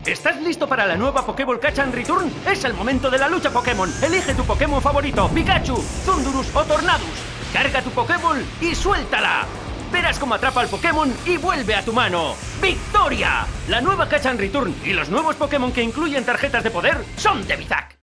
¿Estás listo para la nueva Pokéball Catch and Return? Es el momento de la lucha Pokémon. Elige tu Pokémon favorito, Pikachu, Zundurus o Tornadus. Carga tu Pokéball y suéltala. Verás cómo atrapa al Pokémon y vuelve a tu mano. ¡Victoria! La nueva Catch and Return y los nuevos Pokémon que incluyen tarjetas de poder son de Bizak.